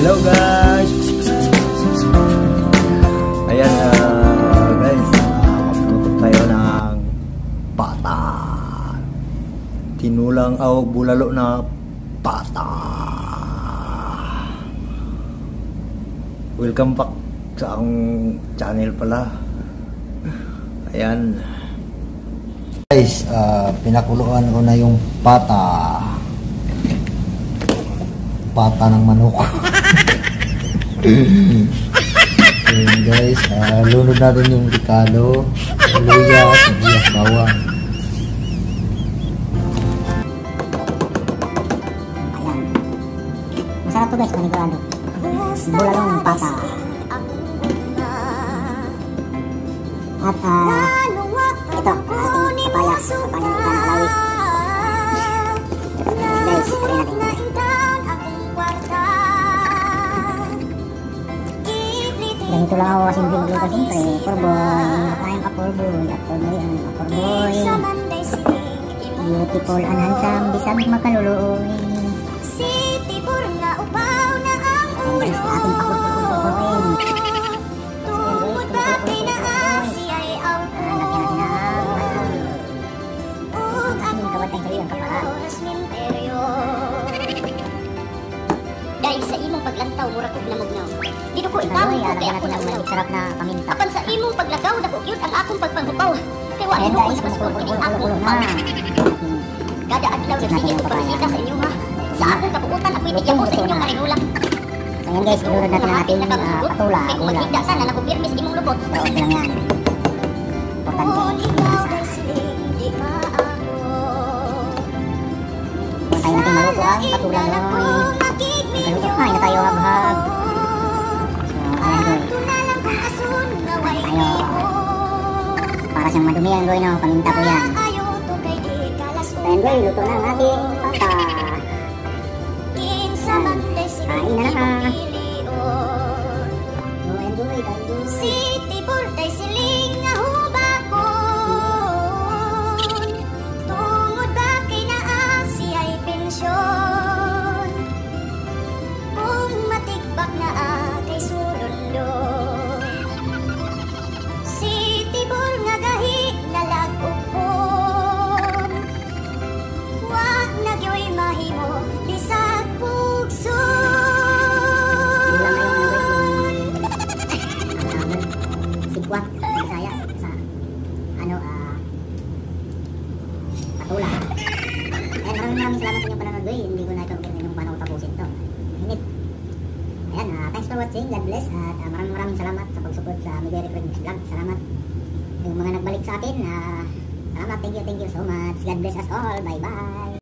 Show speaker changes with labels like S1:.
S1: Hello guys. Ayan guys, magluto tayo ng pata. Tinulang o bulalo na pata. Welcome back sa akong channel pala. Ayan. Guys, pinakuluan ko na yung pata. Pata ng manok. Ayan guys, lunod natin yung ricado, luya, sibuyas, bawang.
S2: Ayan. Masarap to guys, panigurado. Bulalong pata. At ito, ating papaya ni Alawi. Guys, patayin natin. Ganito lang ako kasing binigluto siyempre. Purboy, makayang kapurboy. At purboy, kapurboy. Beautiful and handsome, bisag makaluluoy. Ayan guys, ating pakupurpurin.
S3: Dahil sa imong paglantaw, mura kog namugnaw. Dito ko ikaw, kay ako namugnaw.
S2: Sarap na paminta.
S3: Apan sa imong paglagaw, nakukyot ang akong pagpanghupaw. Kaya wala mo kung sa paskol, kini akong upaw. Kada adlaw nagsige ko pagbisita sa inyo ha. Sa akong kapuutan, ako'y bigyan mo sa inyong karinulak.
S2: So yan guys, ilunod natin ang ating patula.
S3: Kaya kung magigda sana, nakupirmis imong lubot.
S2: Pero okay lang yan. Importante. Tayo natin maluto ang patula doy. Magkaluto. Kain na tayo habhab. So ayan doy. Tayo. Para siyang madumi yan doy, no? Paminta po yan. Ayan doy, luto na ang ating pata. Kain na ha. So ayan doy, kain doy. Saya sa patula. Maraming salamat sa inyong panonood doy. Hindi ko na ito kung paano tapusin to. Init. Ayan, thanks for watching. God bless. At maraming salamat sa pagsupport sa Miguel Recruitment Vlog. Salamat. Yung mga nagbalik sa atin, salamat. Thank you so much. God bless us all. Bye bye.